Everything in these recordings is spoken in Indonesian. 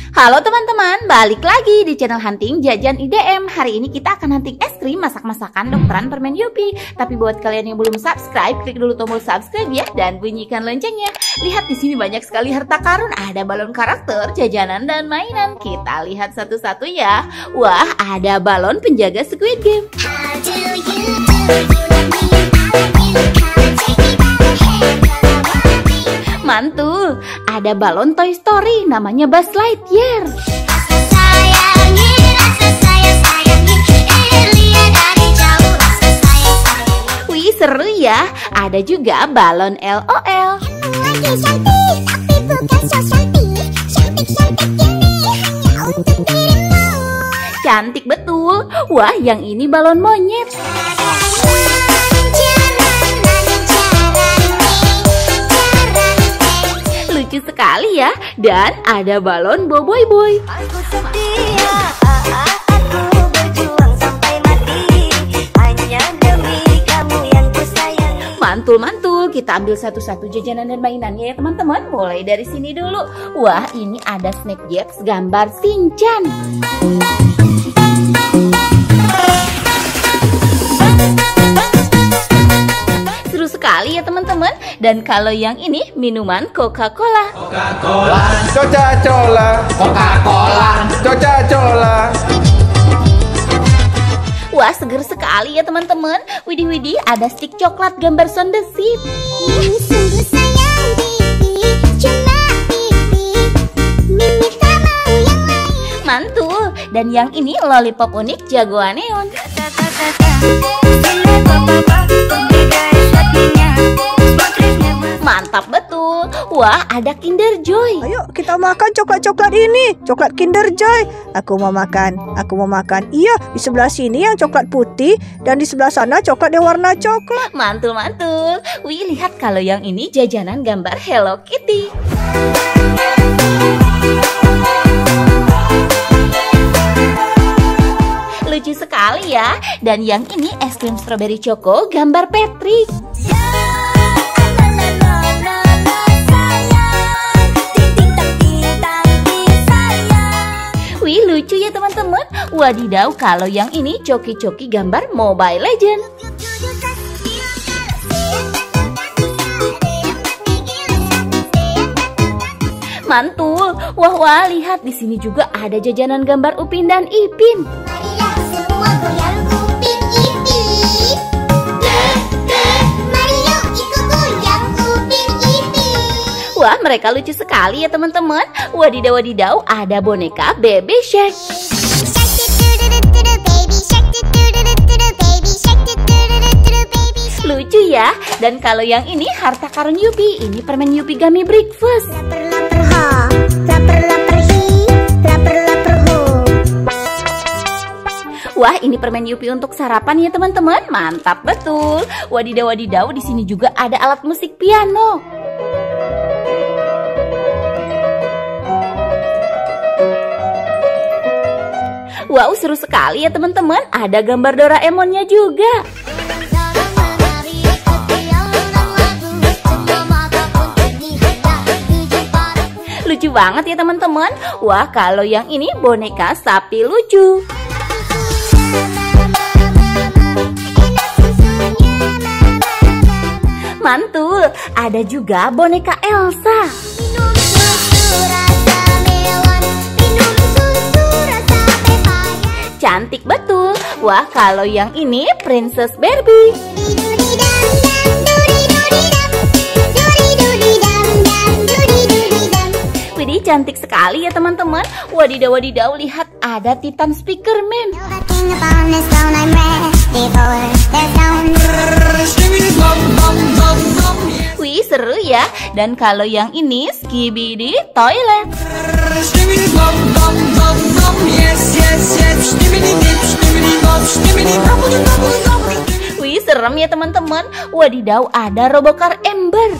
Halo teman-teman, balik lagi di channel Hunting Jajan IDM. Hari ini kita akan hunting es krim masak-masakan dokteran permen Yupi. Tapi buat kalian yang belum subscribe, klik dulu tombol subscribe ya dan bunyikan loncengnya. Lihat di sini banyak sekali harta karun, ada balon karakter, jajanan dan mainan. Kita lihat satu-satu ya. Wah, ada balon penjaga Squid Game. Mantul, ada balon Toy Story namanya Buzz Lightyear. Wih, seru ya. Ada juga balon LOL. Cantik betul. Wah, yang ini balon monyet. Lucu sekali ya. Dan ada balon Boboiboy Boy. Mantul-mantul, kita ambil satu-satu jajanan dan mainannya ya teman-teman. Mulai dari sini dulu. Wah, ini ada Snapjacks gambar Shinchan. Seru sekali ya teman-teman. Dan kalau yang ini minuman Coca-Cola. Coca-Cola, Coca-Cola, Coca-Cola, Coca-Cola. Wah, seger sekali ya teman-teman. Widih-widih, ada stik coklat gambar Sound the Ship. Ini sungguh sayang pipi, cuma pipi, Mimi tak mau yang lain. Mantul. Dan yang ini lollipop unik jagoan neon. Mantap betul. Wah, ada Kinder Joy. Ayo kita makan coklat-coklat ini. Coklat Kinder Joy. Aku mau makan. Aku mau makan. Iya, di sebelah sini yang coklat putih dan di sebelah sana coklat yang warna coklat. Mantul-mantul. Wih, lihat kalau yang ini jajanan gambar Hello Kitty. Lucu sekali ya. Dan yang ini es krim strawberry choco gambar Patrick. Wih, lucu ya teman-teman. Wadidaw, kalau yang ini coki-coki gambar Mobile Legend. Mantul. Wah, lihat di sini juga ada jajanan gambar Upin dan Ipin. Marilah semua goyang Upin Ipin. Mari yuk ikut goyang Upin Ipin. Wah, mereka lucu sekali ya teman-teman. Wadidaw, ada boneka Baby Shark. Lucu ya. Dan kalau yang ini harta karun Yupi. Ini permen Yupi Gummy Breakfast. Lapar-lapar ha, lapar-lapar hi, lapar-lapar ho. Wah, ini permen Yupi untuk sarapan ya teman-teman. Mantap betul. Wadidaw, di sini juga ada alat musik piano. Wow, seru sekali ya teman-teman. Ada gambar Doraemonnya juga. Lucu banget ya teman-teman. Wah, kalau yang ini boneka sapi lucu. Mantul. Ada juga boneka Elsa. Minum susu rasa melon, minum susu rasa pepaya. Cantik betul. Wah, kalau yang ini Princess Barbie. Widih, cantik sekali ya teman-teman. Wadidaw, lihat ada Titan Speakerman. Wih, seru ya. Dan kalau yang ini Skibidi Toilet. Wih, serem ya teman-teman. Wadidaw, ada Robocar Ember.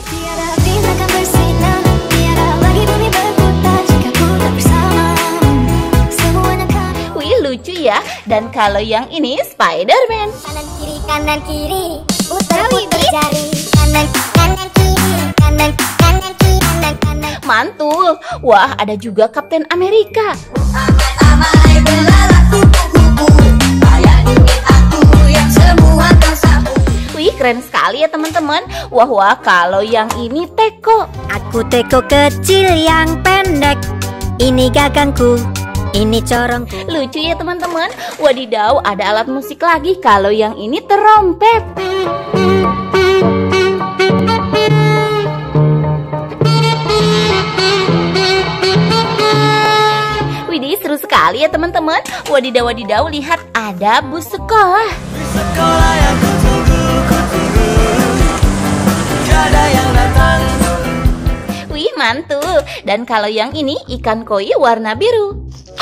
Wih, lucu ya. Dan kalau yang ini Spider-Man. Kanan kiri, kanan kiri, putar putar jari. Kanan kanan kiri, kanan kanan kiri, kanan kanan. Mantul. Wah, ada juga Kapten Amerika. Wih, keren sekali ya teman-teman. Wah, kalau yang ini Teko. Aku Teko kecil yang pendek. Ini gagangku, ini corongku. Lucu ya teman-teman. Wadidaw, ada alat musik lagi. Kalau yang ini terompet. Widih, seru sekali ya teman-teman. Wadidaw, lihat ada bus sekolah. Sekolah yang kutunggu, tiada yang datang. Wih, mantul. Dan kalau yang ini ikan koi warna biru.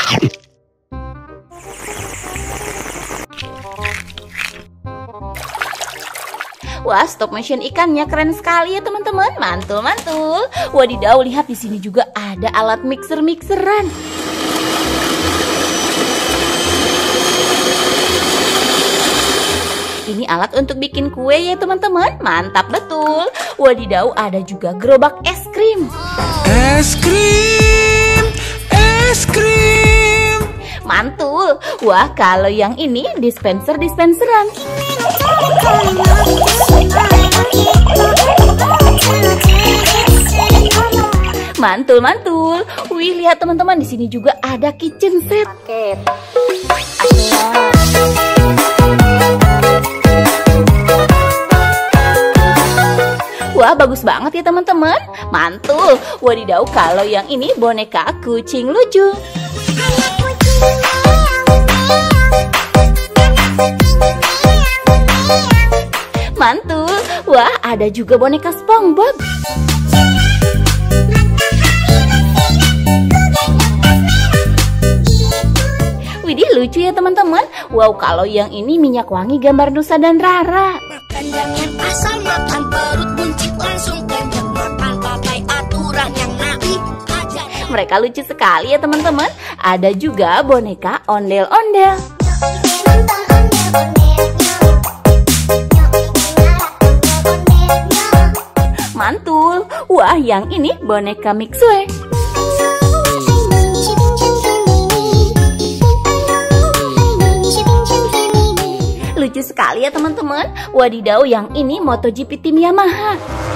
Wah, stop motion ikannya keren sekali ya teman-teman. Mantul. Wadidaw, lihat di sini juga ada alat mixeran. Ini alat untuk bikin kue ya teman-teman. Mantap betul. Wadidaw, ada juga gerobak es krim. Es krim. Mantul. Wah, kalau yang ini dispenseran. Mantul. Wih, lihat teman-teman, di sini juga ada kitchen set. Wah, bagus banget ya teman-teman. Mantul. Wadidaw, kalau yang ini boneka kucing lucu. Mantul. Wah, ada juga boneka SpongeBob. Widih, lucu ya teman-teman. Wow, kalau yang ini minyak wangi gambar Nusa dan Rara. Makan jangan asal makan, perut buncit langsung kenyang. Makan pakai aturan yang nabi aja. Mereka lucu sekali ya teman-teman. Ada juga boneka ondel-ondel. Mantul. Wah, yang ini boneka Mixue. Lucu sekali ya teman-teman. Wadidaw, yang ini MotoGP tim Yamaha.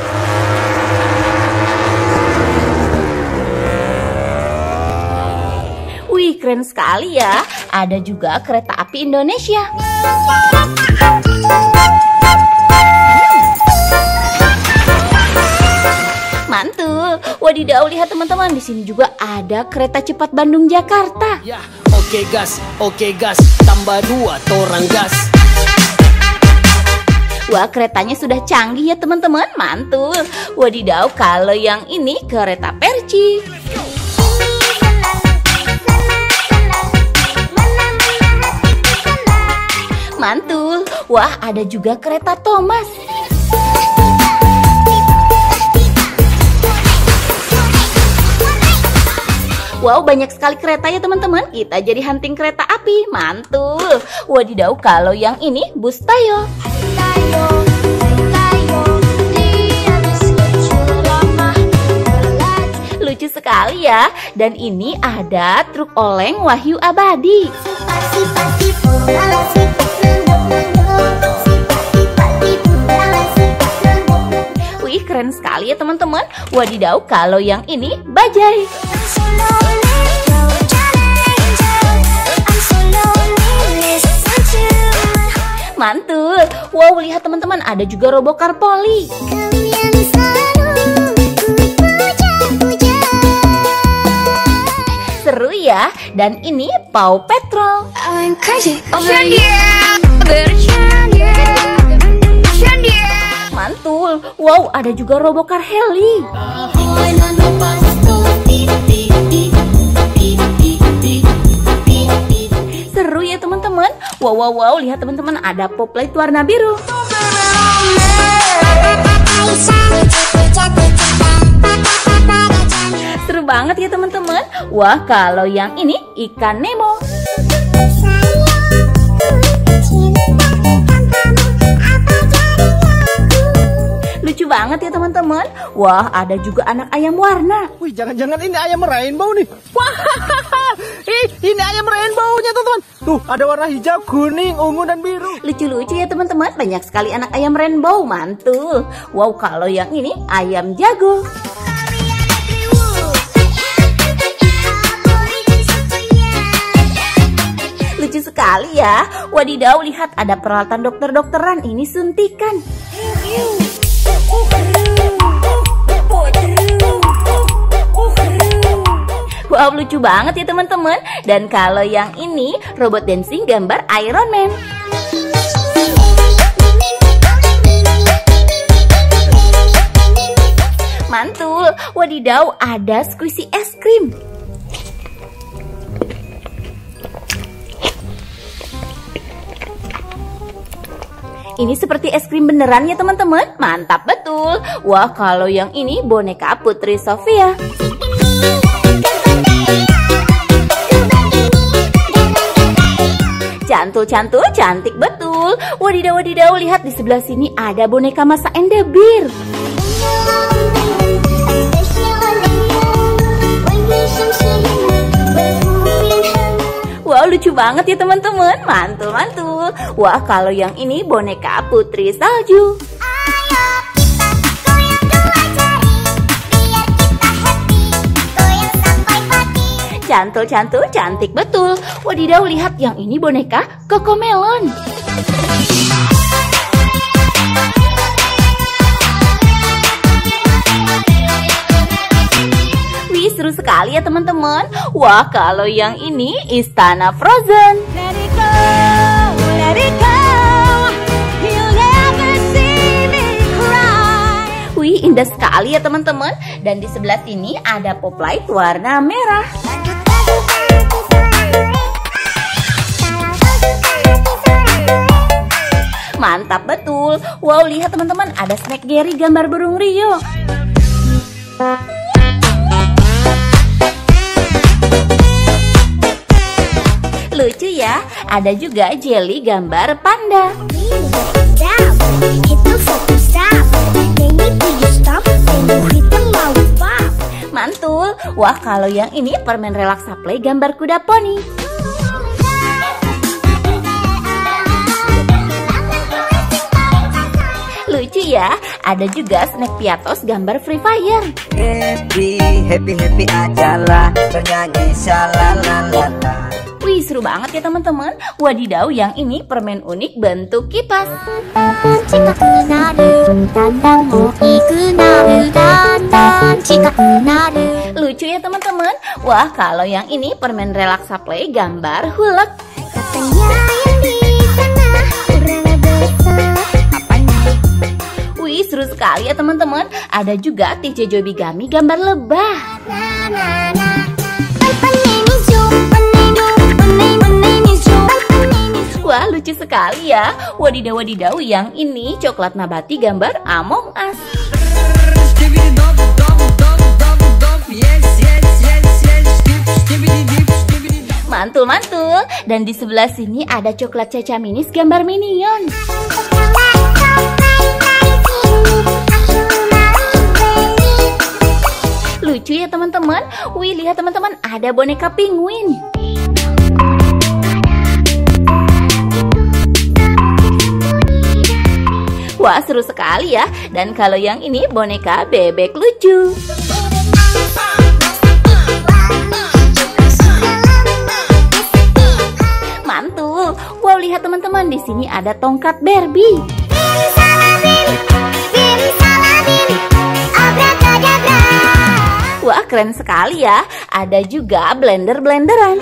Wih, keren sekali ya. Ada juga kereta api Indonesia. Mantul. Wadidaw, lihat teman-teman, di sini juga ada kereta cepat Bandung Jakarta. Ya, oke gas, tambah 2 torang gas. Wah, keretanya sudah canggih ya teman-teman. Mantul. Wadidaw, kalau yang ini kereta Perci. Mantul. Wah, ada juga kereta Thomas. Wow, banyak sekali kereta ya teman-teman. Kita jadi hunting kereta api. Mantul. Wadidaw, kalau yang ini bus Tayo. Lucu sekali ya. Dan ini ada truk oleng Wahyu Abadi. Wih, keren sekali ya teman-teman. Wadidaw, kalau yang ini bajai. Mantul. Wow, lihat teman-teman, ada juga robokar poli. Seru ya. Dan ini Paw Patrol. Mantul. Wow, ada juga robokar heli. Seru ya teman-teman. Wow, lihat teman-teman, ada pop light warna biru. Seru banget ya teman-teman. Wah, kalau yang ini ikan Nemo. Lucu banget banget ya teman-teman. Wah, ada juga anak ayam warna. Wih, jangan-jangan ini ayam rainbow nih. Wah, ini ayam rainbow-nya teman-teman. Tuh, ada warna hijau, kuning, ungu, dan biru. Lucu-lucu ya teman-teman, banyak sekali anak ayam rainbow, mantul. Wow, kalau yang ini ayam jago. Lucu sekali ya. Wadidaw, lihat ada peralatan dokter-dokteran. Ini suntikan. Wow, lucu banget ya teman-teman. Dan kalau yang ini robot dancing gambar Iron Man. Mantul. Wadidaw, ada squishy es krim. Ini seperti es krim beneran ya teman-teman. Mantap betul. Wah, kalau yang ini boneka Putri Sofia. Cantul-cantul, cantik betul. Wadidaw, lihat di sebelah sini ada boneka Masa and the Bear. Wow, lucu banget ya teman-teman. Mantul. Wah, kalau yang ini boneka Putri Salju. Cantul-cantul, cantik betul. Wadidaw, lihat yang ini boneka Cocomelon. Wih, seru sekali ya teman-teman. Wah, kalau yang ini Istana Frozen. Let it go, let it go. You'll never see me cry. Wih, indah sekali ya teman-teman. Dan di sebelah sini ada pop light warna merah. Mantap betul. Wow, lihat teman-teman, ada snack Gary gambar burung Rio. Lucu ya, ada juga jelly gambar panda. Mantul. Wah, kalau yang ini permen relaksa play gambar kuda poni. Lucu ya, ada juga snack Piatos gambar Free Fire. Happy aja lah, bernyanyi shalalala. Wih, seru banget ya teman-teman. Wadidaw, yang ini permen unik bentuk kipas. Lucu ya teman-teman. Wah, kalau yang ini permen relaksa play gambar hulek. Wih, seru sekali ya teman-teman. Ada juga TJ Jobigami gambar lebah. Wah, lucu sekali ya. Wadidaw, yang ini coklat nabati gambar Among Us. Mantul. Dan di sebelah sini ada coklat Caca Minis gambar Minion. Lucu ya teman-teman. Wih, lihat teman-teman, ada boneka penguin. Wah, seru sekali ya. Dan kalau yang ini boneka bebek lucu. Mantul. Wow, lihat teman-teman, di sini ada tongkat Barbie. Wah, keren sekali ya. Ada juga blender-blenderan.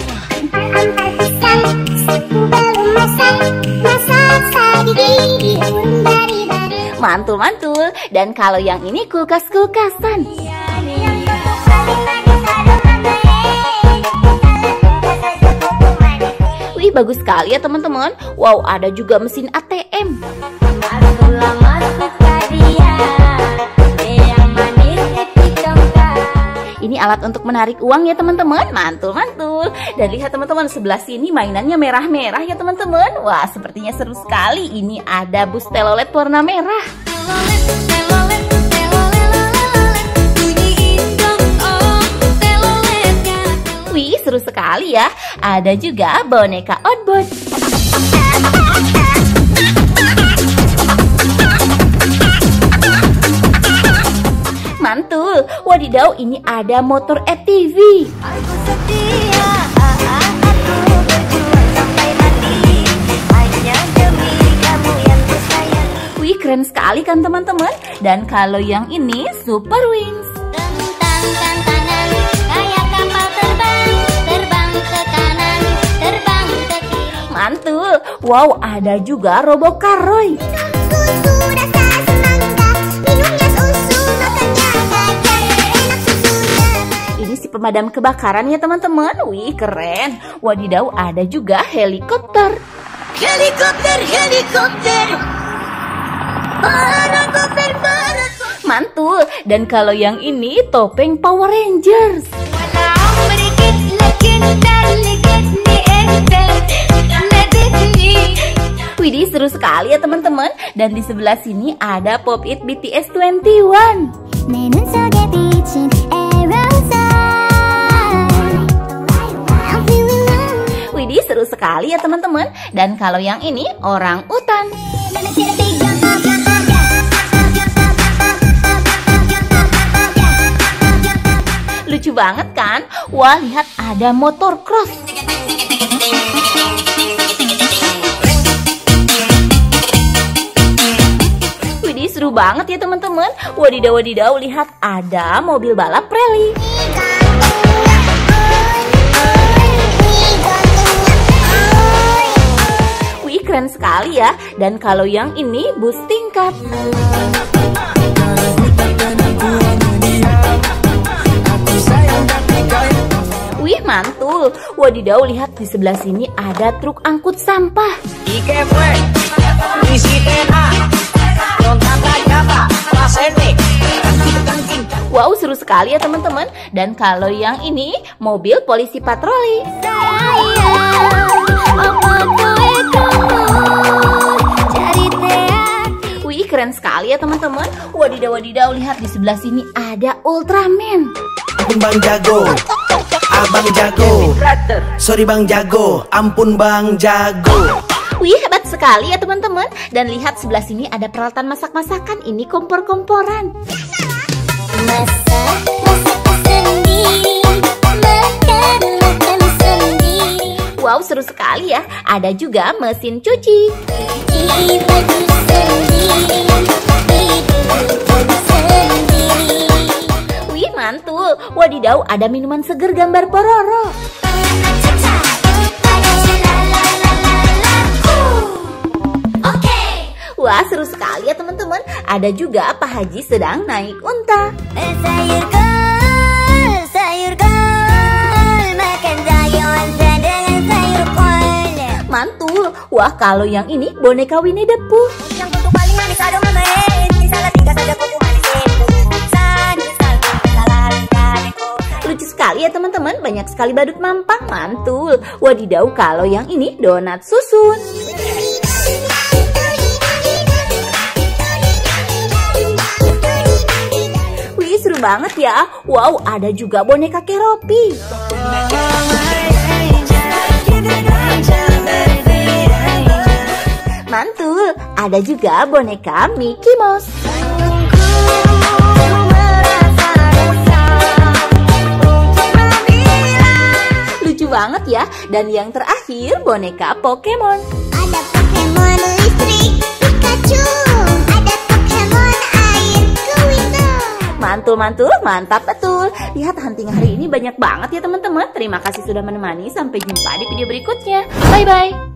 Mantul. Dan kalau yang ini kulkas-kulkasan. Wih, bagus sekali ya teman-teman. Wow, ada juga mesin ATM. Ini alat untuk menarik uang ya teman-teman. Mantul. Dan lihat teman-teman, sebelah sini mainannya merah-merah ya teman-teman. Wah, sepertinya seru sekali. Ini ada bus telolet warna merah. Widih, seru sekali ya. Ada juga boneka Oddbot. Mantul. Wadidaw, ini ada motor ATV. Aku setia, aku berjuang sampai mati, hanya demi kamu yang kusayangi. Wih, keren sekali kan teman-teman. Dan kalau yang ini Super Wings. Tentang tantangan, kayak kapal terbang, terbang ke kanan, terbang ke kiri. Mantul. Wow, ada juga Robocar Roy. Susu rasa semangka, minumnya susu, makannya gajah, enak susunya. Ini si pemadam kebakaran ya teman-teman. Wih, keren. Wadidaw, ada juga helikopter. Helikopter, helikopter, parakoper, parakoper. Mantul. Dan kalau yang ini topeng Power Rangers. Wala berikit legenda, legenda enter, legenda. Widih, seru sekali ya teman-teman. Dan di sebelah sini ada Pop It BTS 21. 내 눈 속에 비친 aerosol. I'm feeling love. Widih, seru sekali ya teman-teman. Dan kalau yang ini orang utan. Let me see the big jump up, jump up, Lucu banget kan? Wah, lihat ada motor cross. Widih, seru banget ya teman-teman. Wadidaw, wadidaw, lihat ada mobil balap rally. Wih, keren sekali ya. Dan kalau yang ini bus tingkat. Wih, mantul. Wadidaw, lihat di sebelah sini ada truk angkut sampah. Wow, seru sekali ya teman-teman. Dan kalau yang ini mobil polisi patroli. Wih, keren sekali ya teman-teman. Wadidaw, wadidaw, lihat di sebelah sini ada Ultraman. Bang jago, abang jago, sorry bang jago, ampun bang jago. Wih, hebat sekali ya teman-teman. Dan lihat sebelah sini ada peralatan masak-masakan. Ini kompor-komporan. masak sendiri, makan sendiri. Wow, seru sekali ya. Ada juga mesin cuci. Cuci baju sendiri, hidup sendiri. Wih, mantul. Wadidaw, ada minuman seger gambar Pororo. Wah, seru sekali ya teman-teman. Ada juga Pak Haji sedang naik unta. Sayur kol, makan sayur dengan sayur kol. Mantul. Wah, kalau yang ini boneka Winnie the Pooh. Yang kutu paling manis ada mama di salah tinggal saja kutu manis Lucu sekali ya teman-teman. Banyak sekali badut mampang. Mantul. Wadidaw, kalau yang ini donat susun. Seru banget ya. Wow, ada juga boneka Keropi. Mantul. Ada juga boneka Mickey Mouse. Lucu banget ya. Dan yang terakhir boneka Pokemon. Ada Pokemon listrik Pikachu, ada Pokemon air Kuwito. Mantul-mantul, mantap betul. Lihat hunting hari ini banyak banget ya teman-teman. Terima kasih sudah menemani. Sampai jumpa di video berikutnya. Bye-bye.